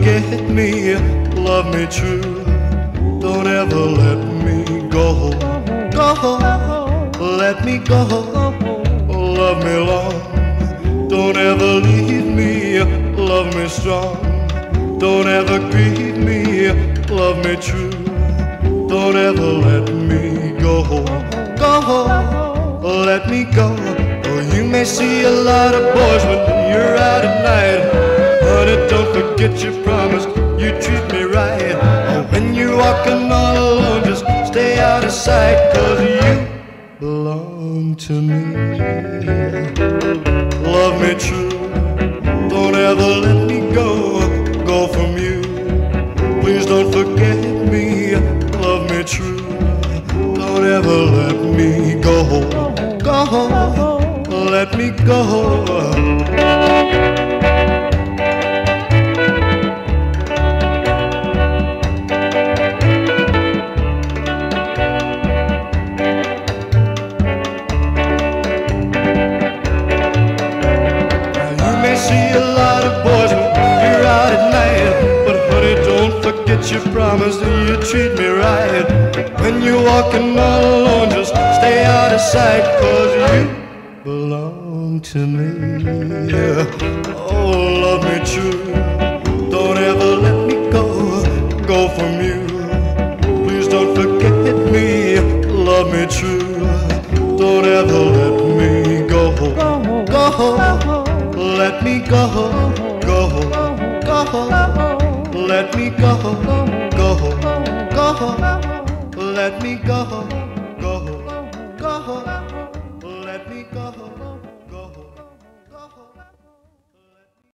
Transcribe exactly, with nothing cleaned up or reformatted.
forget me, love me true. Don't ever let me go, go, let me go, love me long. Don't ever leave me, love me strong. Don't ever grieve me, love me true. Don't ever let me go, go, let me go. Oh, you may see a lot of boys when you're out at night. Honey, don't forget your promise, you treat me right. Oh, when you're walking all alone, just stay out of sight, 'cause you belong to me. Love me true, don't ever let me go, go from you. Please don't forget me, love me true. Don't ever let me go, go, let me go. See a lot of boys when you're out at night, but honey, don't forget your promise that you treat me right. When you're walking all alone, just stay out of sight, 'cause you belong to me. Oh, love me true, don't ever let me go, go from you. Please don't forget me, love me true. Don't ever let me go, go, let me go, go, go, let me go, go, go, let me go.